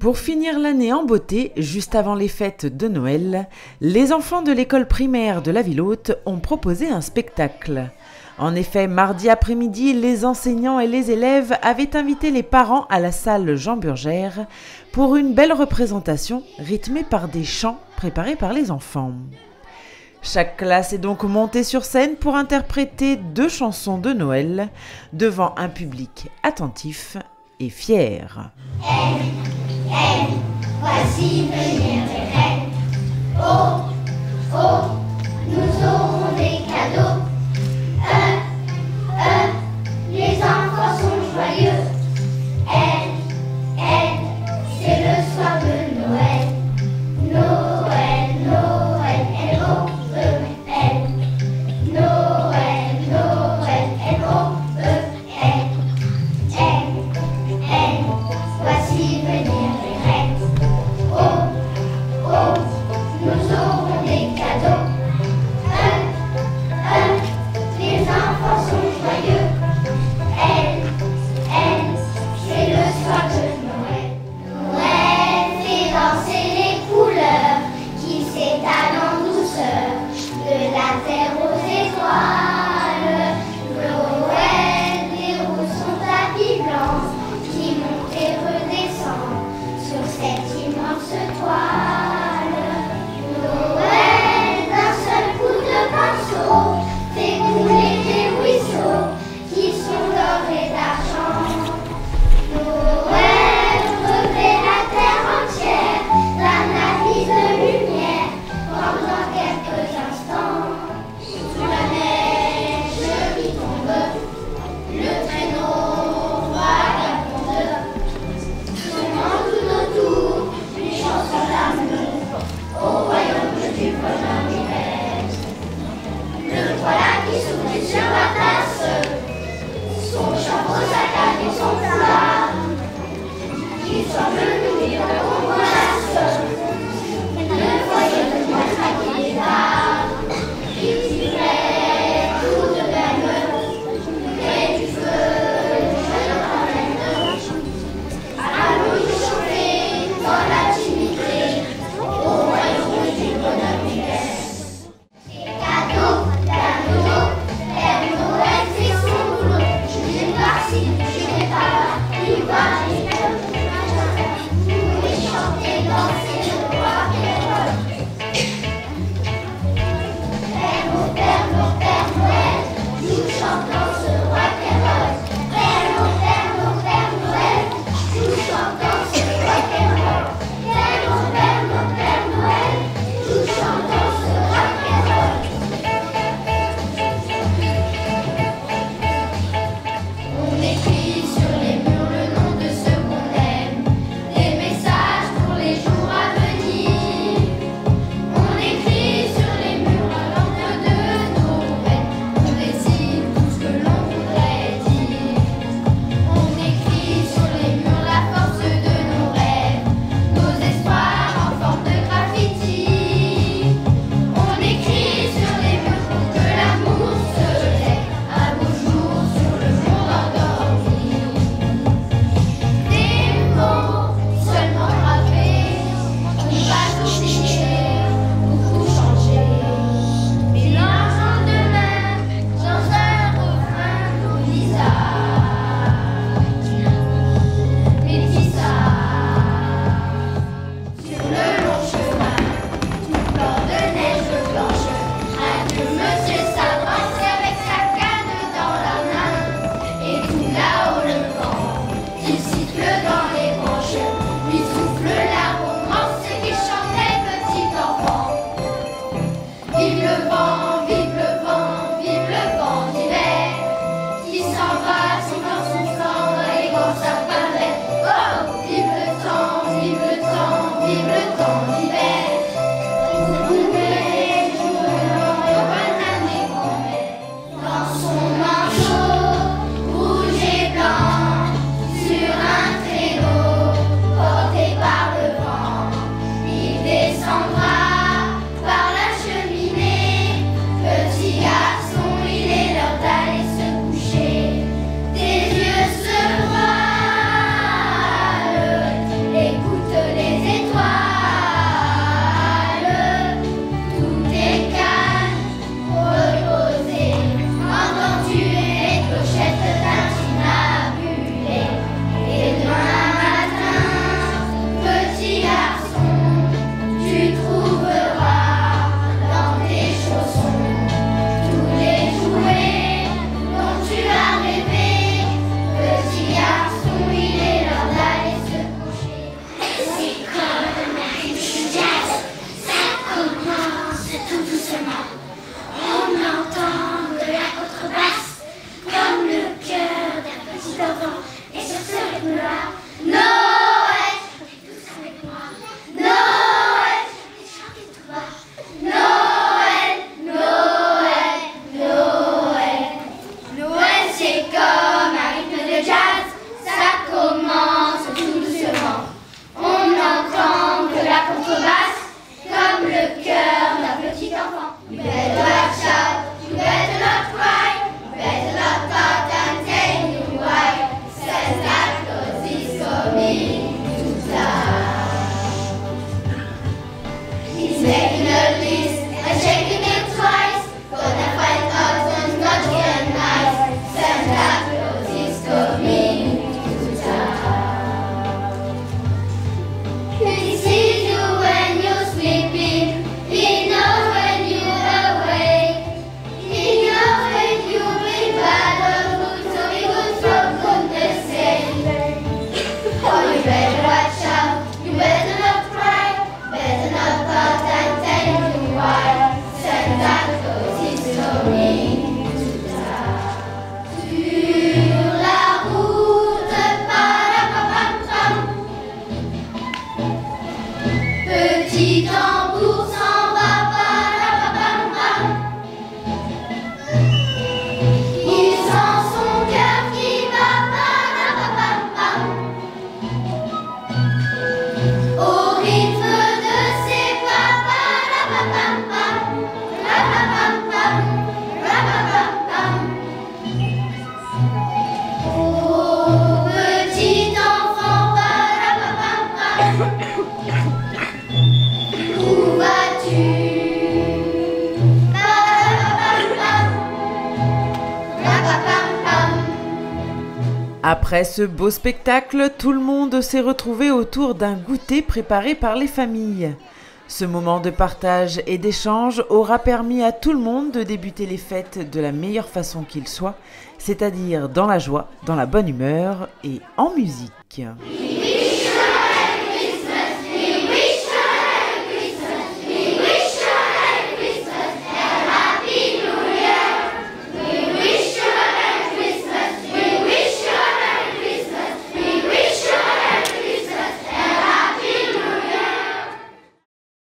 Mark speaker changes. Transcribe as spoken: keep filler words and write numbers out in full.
Speaker 1: Pour finir l'année en beauté, juste avant les fêtes de Noël, les enfants de l'école primaire de la ville haute ont proposé un spectacle. En effet, mardi après-midi, les enseignants et les élèves avaient invité les parents à la salle Jean Burgère pour une belle représentation rythmée par des chants préparés par les enfants. Chaque classe est donc montée sur scène pour interpréter deux chansons de Noël devant un public attentif et fier.
Speaker 2: Aime, aime, voici venir les reines. Oh, oh, nous aurons des cadeaux. Un, un, les enfants sont joyeux. Elle, elle, c'est le soir de Noël. Noël, Noël, elle oh, euh, elle. Noël, Noël, elle oh, euh, elle. Elle, elle, voici venir les reines. Oh, oh, nous aurons des cadeaux. Un, un, les enfants sont joyeux. Elle, elle, c'est le soir de Noël. Noël fait danser les couleurs qui s'étalent en douceur de la terre aux étoiles. Noël déroule son tapis blanc qui monte et redescend sur cette immense toile. Noël, d'un seul coup de pinceau, fait couler des ruisseaux qui sont d'or et d'argent. Noël revêt la terre entière d'un avis de lumière pendant quelques instants. Sous la neige qui tombe, le traîneau vagabonde, sonnant tout autour une chanson d'amour au royaume du bonheur d'hiver. Le voilà qui sourit sur la place, son chapeau, sa canne et son foulard, qui semble nous dire qu'on menace. Le foyer de moi traqué des barres, il tirait tout de même, près du feu, je le ramène. Allons nous chauffer dans l'intimité, au royaume du bonheur d'hiver. Cadeau, cadeau, Père Noël fait son boulot. Je n'ai pas si, je n'ai pas là, il va, il va. Vous pouvez chanter, danser, le roi et le
Speaker 1: Après ce beau spectacle, tout le monde s'est retrouvé autour d'un goûter préparé par les familles. Ce moment de partage et d'échange aura permis à tout le monde de débuter les fêtes de la meilleure façon qu'il soit, c'est-à-dire dans la joie, dans la bonne humeur et en musique.